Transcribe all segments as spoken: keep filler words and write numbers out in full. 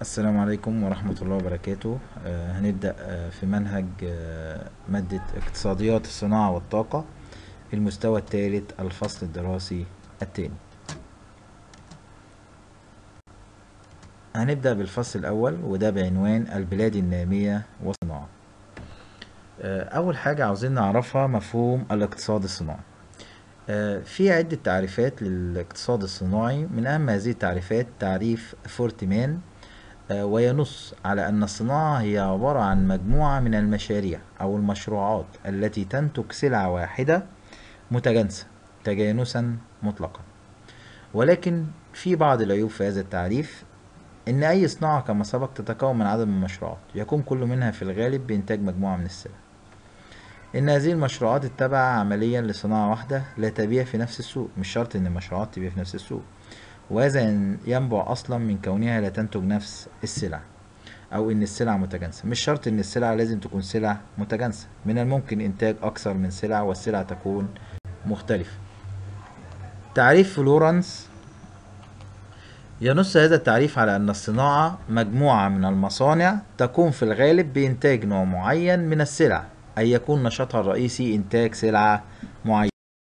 السلام عليكم ورحمة الله وبركاته. آه، هنبدأ آه، في منهج آه، مادة اقتصاديات الصناعة والطاقة، المستوى الثالث، الفصل الدراسي الثاني. هنبدأ بالفصل الأول وده بعنوان البلاد النامية والصناعة. آه، أول حاجة عاوزين نعرفها مفهوم الاقتصاد الصناعي. آه، في عدة تعريفات للاقتصاد الصناعي، من أهم هذه التعريفات تعريف فورتمان، آه، وينص على أن الصناعة هي عبارة عن مجموعة من المشاريع أو المشروعات التي تنتج سلعة واحدة متجانسة تجانسا مطلقا. ولكن في بعض العيوب في هذا التعريف، إن أي صناعة كما سبق تتكون من عدد من المشروعات يقوم كل منها في الغالب بإنتاج مجموعة من السلع. إن هذه المشروعات التابعة عمليا لصناعة واحدة لا تبيع في نفس السوق، مش شرط إن المشروعات تبيع في نفس السوق، وهذا ينبع أصلا من كونها لا تنتج نفس السلع، او ان السلع متجانسة. مش شرط ان السلع لازم تكون سلع متجانسة، من الممكن انتاج اكثر من سلع والسلع تكون مختلفة. تعريف فلورنس ينص هذا التعريف على ان الصناعة مجموعة من المصانع تقوم في الغالب بانتاج نوع معين من السلع، اي يكون نشاطها الرئيسي انتاج سلعة معينة.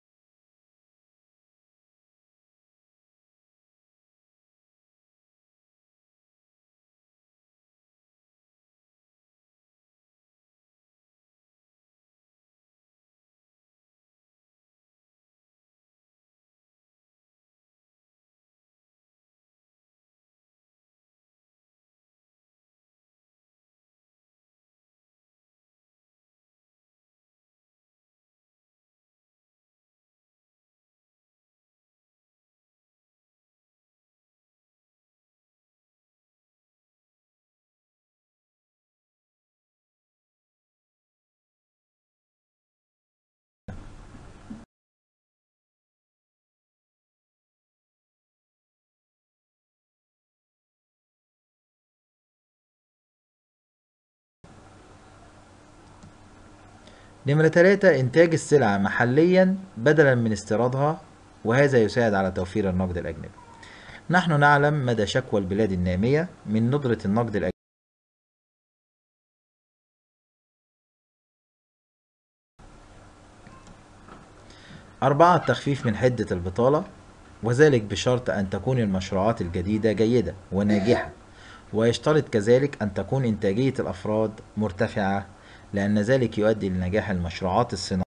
نمرة ثلاثة، إنتاج السلع محليا بدلا من استيرادها، وهذا يساعد على توفير النقد الأجنبي. نحن نعلم مدى شكوى البلاد النامية من ندرة النقد الأجنبي. أربعة، التخفيف من حدة البطالة، وذلك بشرط أن تكون المشروعات الجديدة جيدة وناجحة، ويشترط كذلك أن تكون إنتاجية الأفراد مرتفعة، لأن ذلك يؤدي لنجاح المشروعات الصناعية.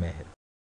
ماهر.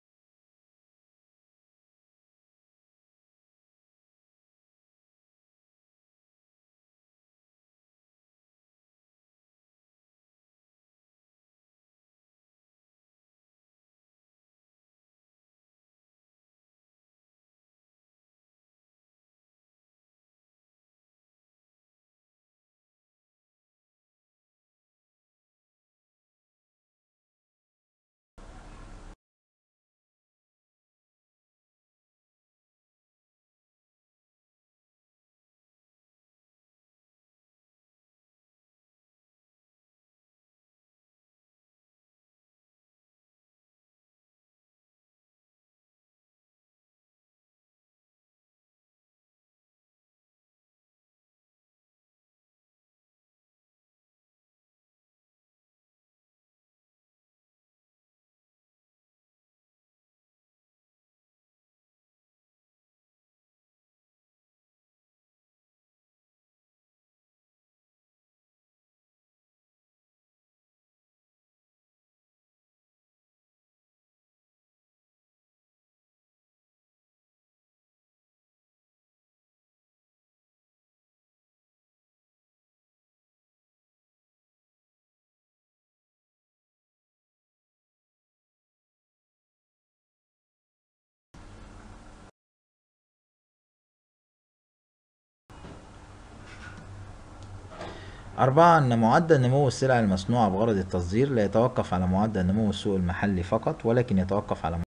أربعة، أن معدل نمو السلع المصنوعة بغرض التصدير لا يتوقف على معدل نمو السوق المحلي فقط، ولكن يتوقف على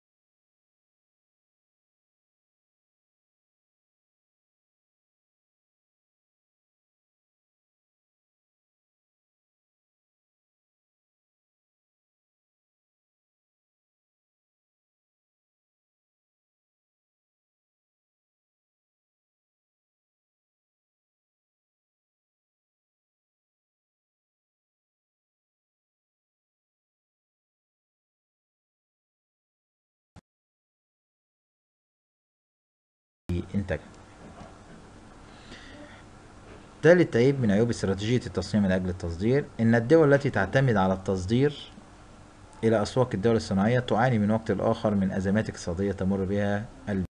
إنتاج. ثالث عيب من عيوب استراتيجية التصنيع من أجل التصدير، إن الدول التي تعتمد على التصدير إلى أسواق الدول الصناعية تعاني من وقت لآخر من أزمات اقتصادية تمر بها